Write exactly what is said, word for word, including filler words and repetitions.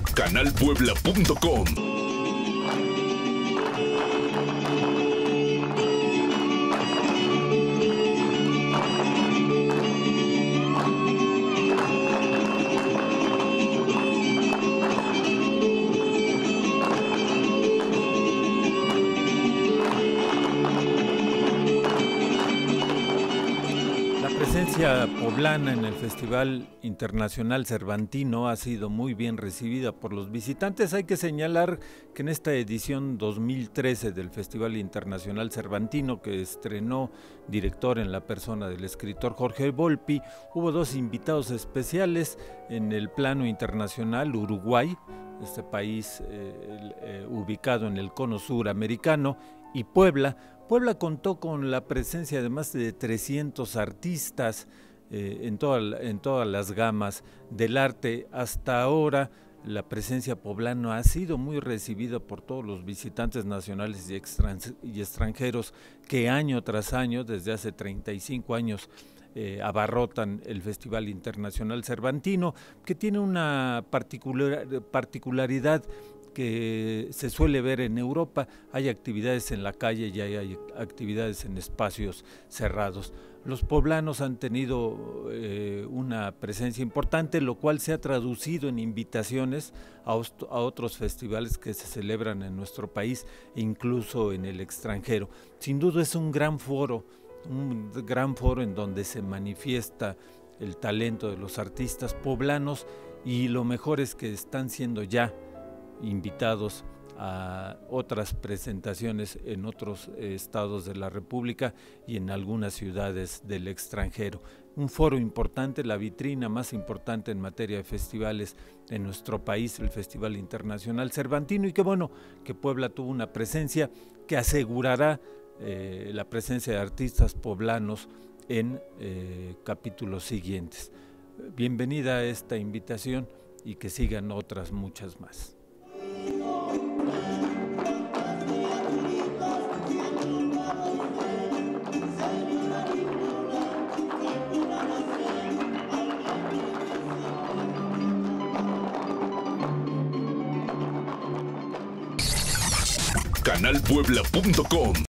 canal puebla punto com. La presencia poblana en el Festival Internacional Cervantino ha sido muy bien recibida por los visitantes. Hay que señalar que en esta edición dos mil trece del Festival Internacional Cervantino, que estrenó director en la persona del escritor Jorge Volpi, hubo dos invitados especiales en el plano internacional: Uruguay, este país eh, eh, ubicado en el cono suramericano, y Puebla. Puebla contó con la presencia de más de trescientos artistas eh, en, toda, en todas las gamas del arte. Hasta ahora la presencia poblana ha sido muy recibida por todos los visitantes nacionales y, extran y extranjeros que año tras año, desde hace treinta y cinco años, eh, abarrotan el Festival Internacional Cervantino, que tiene una particular, particularidad que se suele ver en Europa. Hay actividades en la calle y hay, hay actividades en espacios cerrados. Los poblanos han tenido eh, una presencia importante, lo cual se ha traducido en invitaciones a, a otros festivales que se celebran en nuestro país e incluso en el extranjero. Sin duda es un gran foro, un gran foro en donde se manifiesta el talento de los artistas poblanos, y lo mejor es que están siendo ya invitados a otras presentaciones en otros eh, estados de la República y en algunas ciudades del extranjero. Un foro importante, la vitrina más importante en materia de festivales en nuestro país, el Festival Internacional Cervantino, y que bueno, que Puebla tuvo una presencia que asegurará eh, la presencia de artistas poblanos en eh, capítulos siguientes. Bienvenida a esta invitación y que sigan otras muchas más. canal puebla punto com